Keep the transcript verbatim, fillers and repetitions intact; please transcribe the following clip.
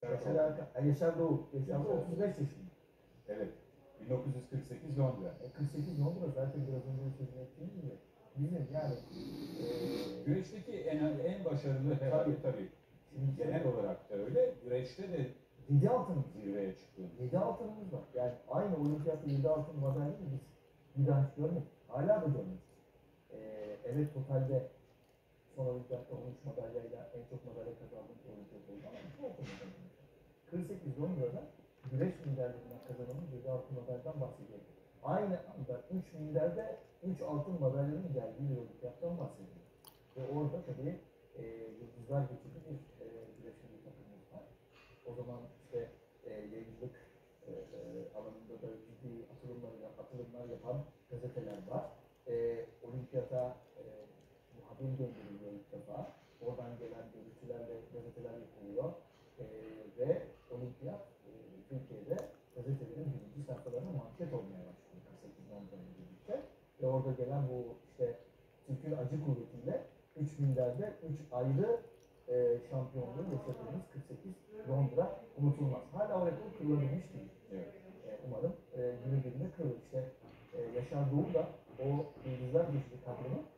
Mesela Yaşar Doğu, Yaşar Doğu otuz beş yaşında. Evet. bin dokuz yüz kırk sekiz Londra. E, kırk sekiz Londra zaten biraz önce sözünü ettiğim gibi. Bizim yani e, Güreşteki en, en başarılı herhalde tabii. Şimdi Genel olarak da öyle. Güreşte de yedi altın zirveye çıktı. yedi altınımız var. Yani aynı olimpiyatta yedi altın madalyayı biz bir daha hiç görmedik. Hala da görmedik. E, evet totalde son olimpiyatta on üç madalyayla en çok madalya kazandığımız olimpiyat oldu ama iki altın madalyamız var. kırk sekiz Londra'da güreş milyarlarından kazanılmış yedi altın madalyadan bahsediyoruz. Aynı anda üç milyarda üç altın madalyanın geldiği bir olimpiyattan bahsediyoruz. Ve orada tabii e, yıldızlar geçidi bir e, güreş milli takımımız var. O zaman işte e, yayıncılık e, e, alanında da ciddi atılımlar, atılımlar yapan gazeteler var. E, olimpiyata e, haber gönderiliyor ilk defa. Oradan gelen görüntülerle gazeteler yapılıyor. E, ve olimpiyat e, Türkiye'de gazetelerin birinci sayfalarına manşet olmaya başlıyor. kırk sekiz Londra'yla birlikte. Ve orada gelen bu işte Türk'ün acı kuvvetiyle üç milyarda üç ayrı e, şampiyonluğu yaşadığımız kırk sekiz Londra unutulmaz. Hala o rekor kırılabilmiş değil. Evet. E, umarım e, günü birine kırılır. İşte e, Yaşar Doğu da o yıldızlar geçici kadronu